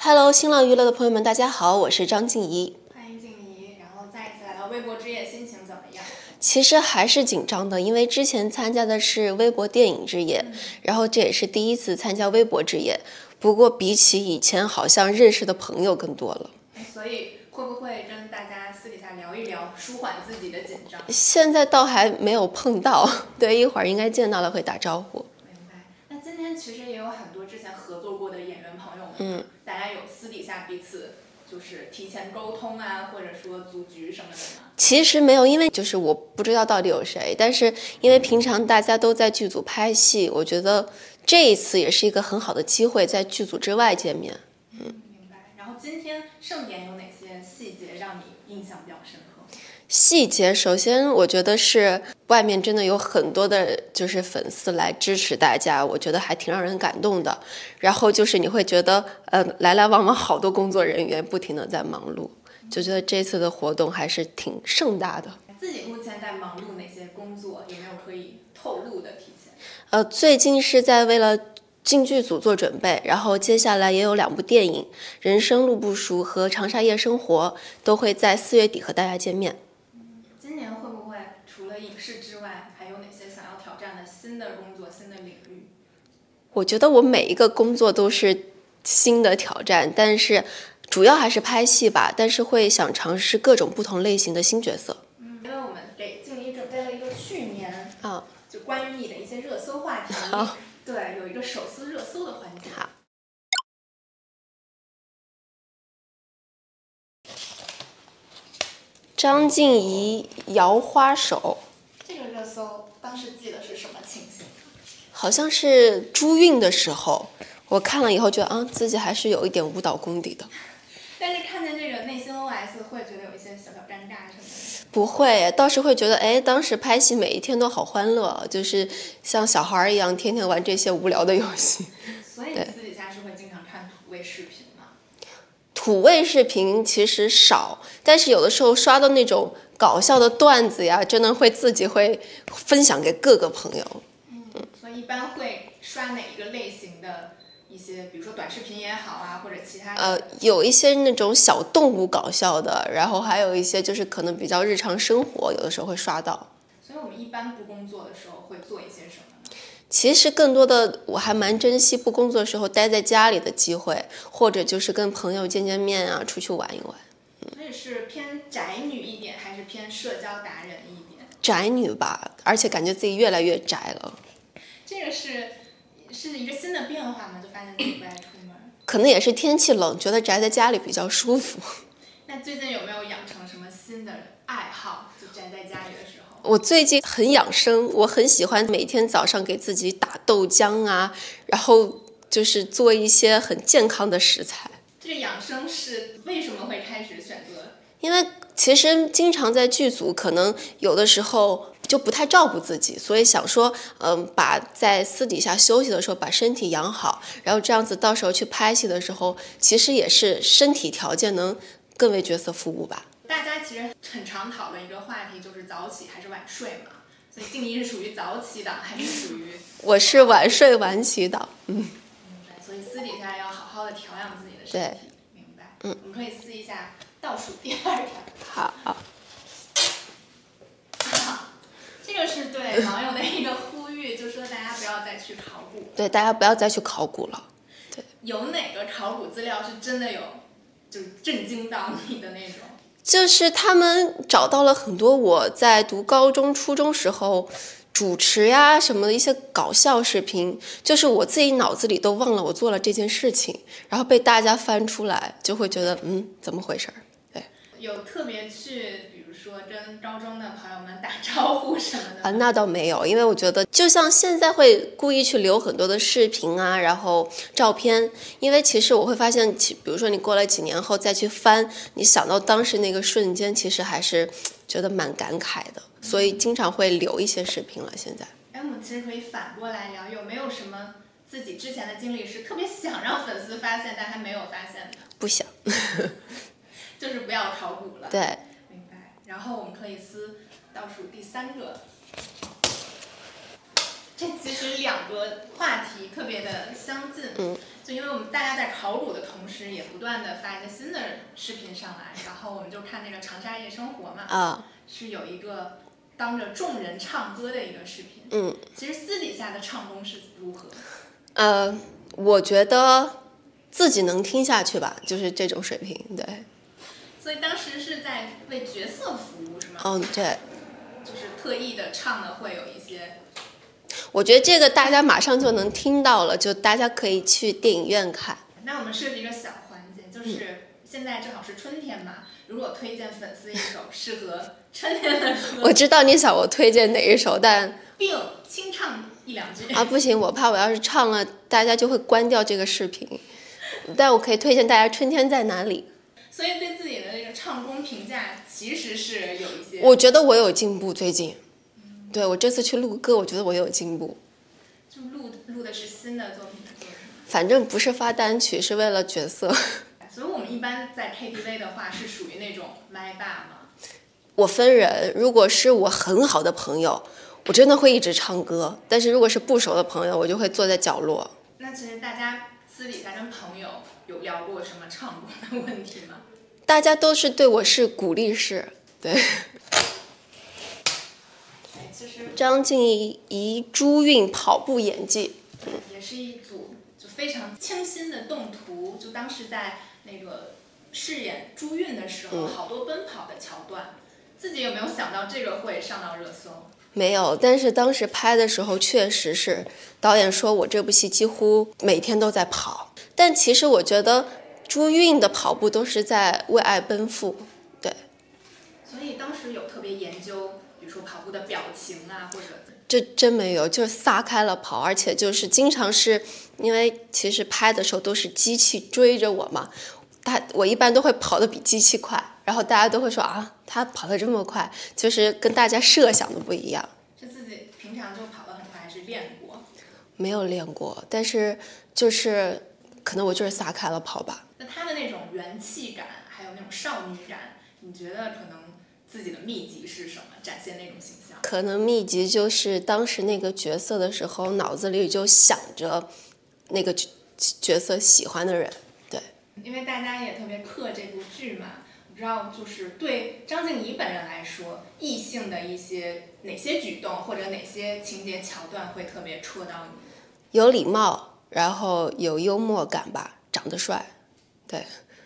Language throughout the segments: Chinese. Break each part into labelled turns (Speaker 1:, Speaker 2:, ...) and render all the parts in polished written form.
Speaker 1: Hello，新浪娱乐的朋友们，大家好，我是张静怡。
Speaker 2: 欢迎静怡，然后再一次来到微博之夜，心情怎么样？
Speaker 1: 其实还是紧张的，因为之前参加的是微博电影之夜，然后这也是第一次参加微博之夜。不过比起以前，好像认识的朋友更多了。
Speaker 2: 所以会不会跟大家私底下聊一聊，舒缓自己的紧张？
Speaker 1: 现在倒还没有碰到，对，一会儿应该见到了会打招呼。
Speaker 2: 明白。那今天其实也有很多之前合作过的演员朋友们，大家有私底下彼此就是提前沟通啊，或者说组局什么的吗？
Speaker 1: 其实没有，因为就是我不知道到底有谁，但是因为平常大家都在剧组拍戏，我觉得这一次也是一个很好的机会，在剧组之外见面。
Speaker 2: 明白。然后今天盛典有哪些细节让你印象比较深刻？
Speaker 1: 细节，首先我觉得是外面真的有很多的，就是粉丝来支持大家，我觉得还挺让人感动的。然后就是你会觉得，来来往往好多工作人员不停的在忙碌，就觉得这次的活动还是挺盛大的。
Speaker 2: 自己目前在忙碌哪些工作？有没有可以透露的提前？
Speaker 1: 最近是在为了进剧组做准备，然后接下来也有2部电影《人生路不熟》和《长沙夜生活》都会在4月底和大家见面。
Speaker 2: 今年会不会除了影视之外，还有哪些想要挑战的新的工作、新的领域？
Speaker 1: 我觉得我每一个工作都是新的挑战，但是主要还是拍戏吧，但是会想尝试各种不同类型的新角色。
Speaker 2: 因为我们给静怡准备了一个去年就关于你的一些热搜话题，对，有一个手撕热搜的环节。
Speaker 1: 好。张静怡摇花手，
Speaker 2: 这个热搜当时记得是什么情形？
Speaker 1: 好像是珠韵的时候，我看了以后觉得自己还是有一点舞蹈功底的。
Speaker 2: 但是看见这个内心 OS 会觉得有一些小小尴尬什么的？
Speaker 1: 不会，倒是会觉得当时拍戏每一天都好欢乐，就是像小孩一样天天玩这些无聊的游戏。
Speaker 2: 所以你私底下是会经常看土味视频吗？
Speaker 1: 土味视频其实少，但是有的时候刷到那种搞笑的段子呀，真的会自己会分享给各个朋友。
Speaker 2: 所以一般会刷哪一个类型的一些，比如说短视频也好啊，或者其他的？
Speaker 1: 有一些那种小动物搞笑的，然后还有一些就是可能比较日常生活，有的时候会刷到。
Speaker 2: 所以我们一般不工作的时候会做一些什么呢？
Speaker 1: 其实更多的我还蛮珍惜不工作的时候待在家里的机会，或者就是跟朋友见见面啊，出去玩一玩。
Speaker 2: 所以是偏宅女一点，还是偏社交达人一点？
Speaker 1: 宅女吧，而且感觉自己越来越宅了。
Speaker 2: 这个是一个新的变化吗？就发现自己不爱出门？
Speaker 1: 可能也是天气冷，觉得宅在家里比较舒服。
Speaker 2: 那最近有没有养成什么新的爱好？就宅在家里的时候？
Speaker 1: 我最近很养生，我很喜欢每天早上给自己打豆浆啊，然后就是做一些很健康的食材。
Speaker 2: 这个养生是为什么会开始选择？
Speaker 1: 因为其实经常在剧组，可能有的时候就不太照顾自己，所以想说，把在私底下休息的时候把身体养好，然后这样子到时候去拍戏的时候，其实也是身体条件能更为角色服务吧。
Speaker 2: 大家其实很常讨论一个话题，就是早起还是晚睡嘛。所以静怡是属于早起党，还是属于？
Speaker 1: 我是晚睡晚起党。
Speaker 2: 明白。所以私底下要好好的调养自己的身体。明白。我们可以试一下倒数第2条。
Speaker 1: 好。
Speaker 2: 这个是对网友的一个呼吁，就说大家不要再去考古。
Speaker 1: 对，大家不要再去考古了。对。
Speaker 2: 有哪个考古资料是真的有，就是震惊到你的那种？
Speaker 1: 就是他们找到了很多我在读高中、初中时候主持呀什么的一些搞笑视频，就是我自己脑子里都忘了我做了这件事情，然后被大家翻出来，就会觉得怎么回事？对。
Speaker 2: 有特别去，比如说跟高中的朋友们打招呼什么的
Speaker 1: 那倒没有，因为我觉得就像现在会故意去留很多的视频啊，然后照片，因为其实我会发现，比如说你过了几年后再去翻，你想到当时那个瞬间，其实还是觉得蛮感慨的，所以经常会留一些视频了。现在，
Speaker 2: 我们其实可以反过来聊，有没有什么自己之前的经历是特别想让粉丝发现，但还没有发现的？
Speaker 1: 不想。
Speaker 2: 就是不要考古了。
Speaker 1: 对。
Speaker 2: 明白。然后我们可以撕倒数第3个。 这其实两个话题特别的相近，就因为我们大家在考古的同时，也不断的发一些新的视频上来，然后我们就看那个长沙夜生活嘛，是有一个当着众人唱歌的一个视频，其实私底下的唱功是如何？
Speaker 1: 我觉得自己能听下去吧，就是这种水平，对。
Speaker 2: 所以当时是在为角色服务是吗？
Speaker 1: 对。
Speaker 2: 就是特意的唱的会有一些。
Speaker 1: 我觉得这个大家马上就能听到了，就大家可以去电影院看。
Speaker 2: 那我们设计一个小环节，就是现在正好是春天嘛，如果推荐粉丝一首适合春天的歌，
Speaker 1: 我知道你想我推荐哪一首，但
Speaker 2: 并清唱一两句
Speaker 1: 不行，我怕我要是唱了，大家就会关掉这个视频。但我可以推荐大家《春天在哪里》。
Speaker 2: 所以对自己的这个唱功评价其实是有一些。
Speaker 1: 我觉得我有进步，最近。对，我这次去录歌，我觉得我有进步。
Speaker 2: 就录的是新的作品的歌是吗？
Speaker 1: 反正不是发单曲，是为了角色。
Speaker 2: 所以我们一般在 KTV 的话，是属于那种麦霸吗？
Speaker 1: 我分人，如果是我很好的朋友，我真的会一直唱歌；但是如果是不熟的朋友，我就会坐在角落。
Speaker 2: 那其实大家私底下跟朋友有聊过什么唱功的问题吗？
Speaker 1: 大家都是对我是鼓励式，对。张婧仪朱韵跑步演技，
Speaker 2: 也是一组就非常清新的动图。就当时在那个饰演朱韵的时候，好多奔跑的桥段，自己有没有想到这个会上到热搜？
Speaker 1: 没有，但是当时拍的时候确实是导演说我这部戏几乎每天都在跑，但其实我觉得朱韵的跑步都是在为爱奔赴，对。
Speaker 2: 所以当时有特别研究，比如说跑步的表情啊，或者
Speaker 1: 这真没有，就是撒开了跑，而且就是经常是因为其实拍的时候都是机器追着我嘛，我一般都会跑得比机器快，然后大家都会说他跑得这么快，就是跟大家设想的不一样。
Speaker 2: 是自己平常就跑得很快，还是练过？
Speaker 1: 没有练过，但是就是可能我就是撒开了跑吧。
Speaker 2: 那他的那种元气感，还有那种少女感，你觉得可能自己的秘籍是什么？展现那种形象？
Speaker 1: 可能秘籍就是当时那个角色的时候，脑子里就想着那个角色喜欢的人，对。
Speaker 2: 因为大家也特别磕这部剧嘛，我知道就是对张婧仪本人来说，异性的一些哪些举动或者哪些情节桥段会特别戳到你？
Speaker 1: 有礼貌，然后有幽默感吧，长得帅，对。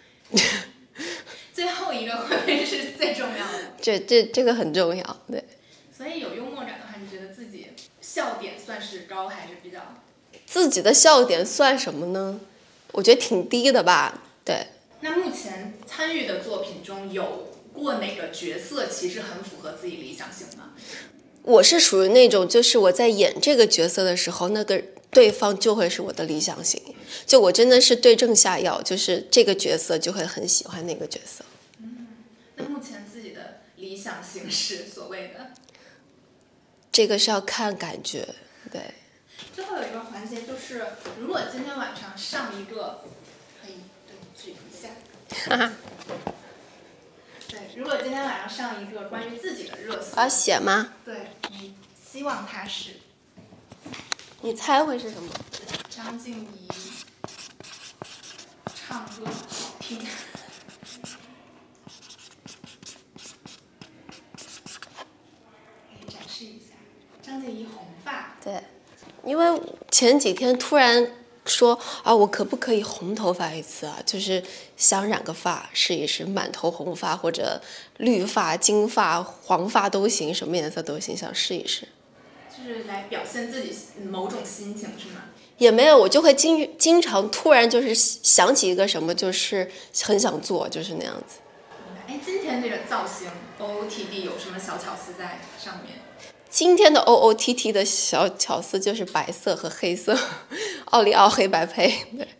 Speaker 2: 最后一个会不会是最重要的？
Speaker 1: 这个很重要，对。
Speaker 2: 所以有幽默感的话，你觉得自己笑点算是高还是比较？
Speaker 1: 自己的笑点算什么呢？我觉得挺低的吧，对。
Speaker 2: 那目前参与的作品中有过哪个角色其实很符合自己理想型吗？
Speaker 1: 我是属于那种，就是我在演这个角色的时候，那个对方就会是我的理想型，就我真的是对症下药，就是这个角色就会很喜欢那个角色。
Speaker 2: 那目前自己的理想型是所谓的？
Speaker 1: 这个是要看感觉，对。
Speaker 2: 最后有一个环节就是，如果今天晚上上一个，可以举一下。对，如果今天晚上上一个关于自己的热搜，
Speaker 1: 我要写吗？
Speaker 2: 对，你希望它是？
Speaker 1: 你猜会是什么？
Speaker 2: 张婧仪唱歌好听。可以展示一下张婧仪红发。
Speaker 1: 对，因为前几天突然说我可不可以红头发一次啊？就是想染个发试一试，满头红发或者绿发、金发、黄发都行，什么颜色都行，想试一试。
Speaker 2: 就是来表现自己某种心情是吗？
Speaker 1: 也没有，我就会经常突然就是想起一个什么，就是很想做，就是那样子。
Speaker 2: 今天这个造型 OOTD 有什么小巧思在上面？
Speaker 1: 今天的 OOTD 的小巧思就是白色和黑色，奥利奥黑白配。对。